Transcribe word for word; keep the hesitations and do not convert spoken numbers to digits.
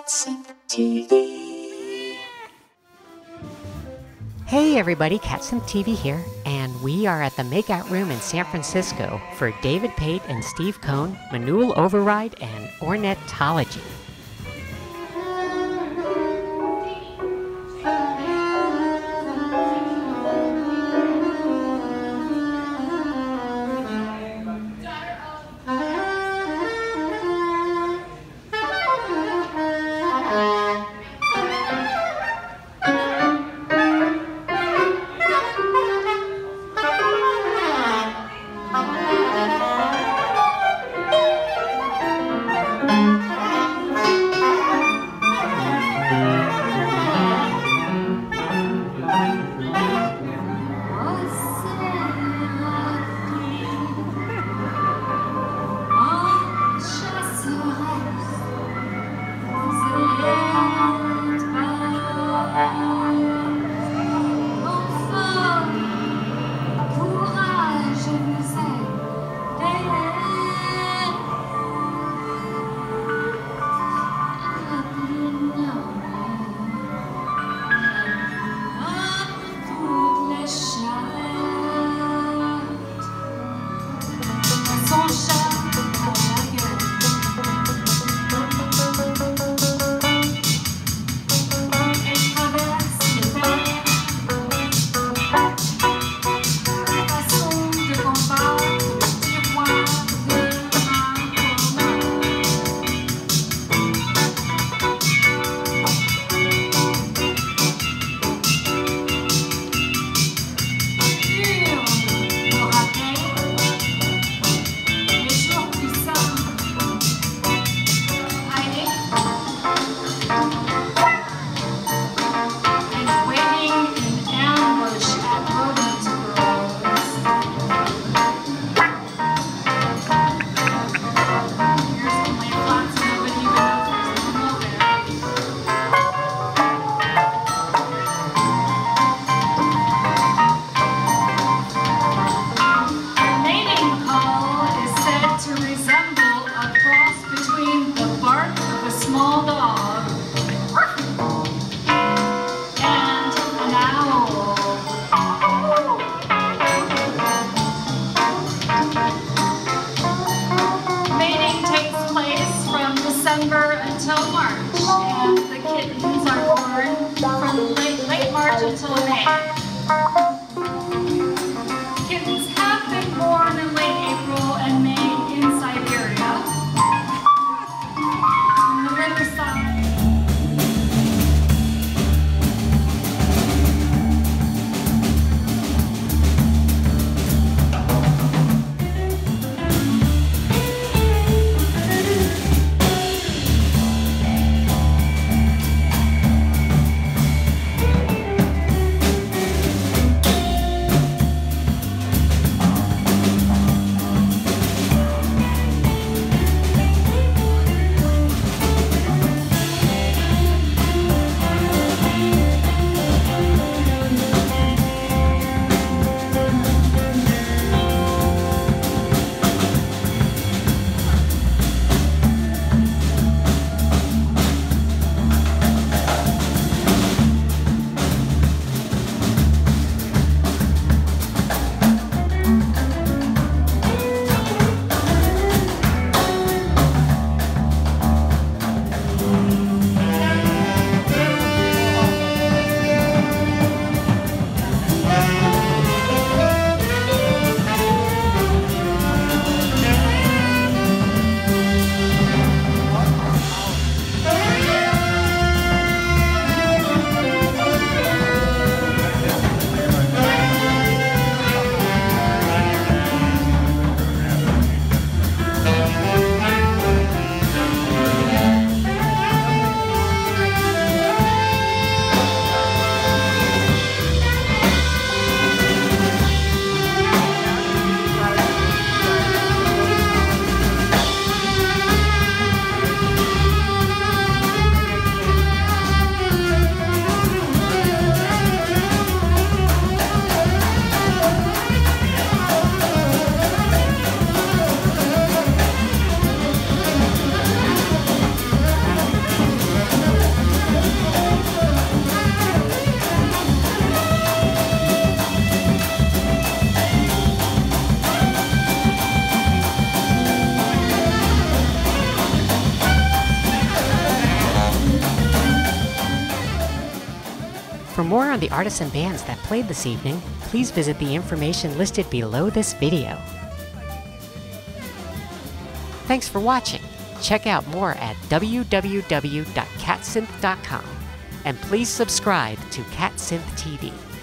CatSynth T V. Hey everybody, CatSynth T V here, and we are at the Makeout Room in San Francisco for David Pate and Steve Cohn, Manul Override and Ornettology. Until March, and the kittens are born from late, late March until May. Kittens have been born in late April and May in Siberia. On the riverside. more on the artists and bands that played this evening, please visit the information listed below this video. Thanks for watching. Check out more at w w w dot cat synth dot com and please subscribe to CatSynth T V.